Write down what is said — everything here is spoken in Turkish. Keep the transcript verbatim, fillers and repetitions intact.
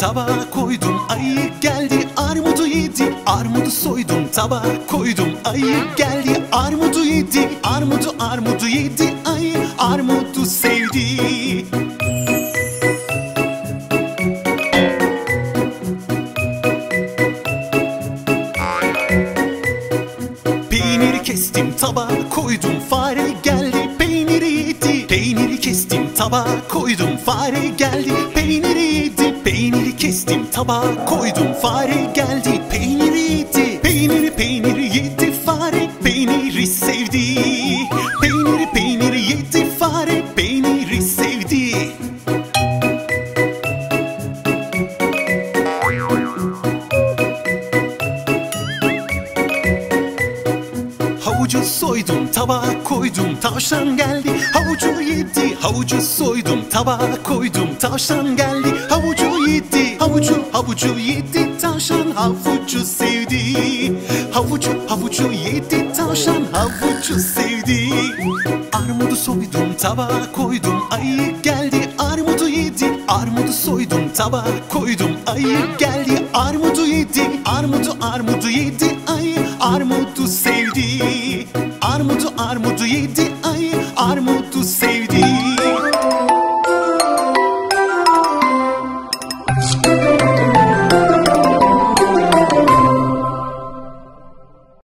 tabağa koydum, ayı geldi armudu yedi. Armudu soydum, tabağa koydum, ayı geldi armudu yedi. Armudu armudu yedi, ayı armudu sevdi. Peyniri kestim, tabağa koydum, fare geldi peyniri yedi. Peyniri kestim, tabağa koydum, fare geldi peyniri yedi. Peyniri kestim, tabağa koydum, fare geldi peyniri yedi. Peyniri peyniri yedi, fare peyniri sevdi. Peyniri peyniri yedi, fare peyniri sevdi. Havucu soydum, tabağa koydum, tavşan geldi havucu yedi. Havucu soydum, tabağa koydum, tavşan geldi havucu yedi. Havucu havucu yedi, tavşan havucu sevdi. Havucu havucu yedi, tavşan havucu sevdi. Armudu soydum, tabağa koydum, ayı geldi armudu yedi. Armudu soydum, tabağa koydum, ayı geldi armudu yedi. Armudu armudu yedi, ayı armudu sevdi. Armudu armudu yedi, ayı armudu sevdi.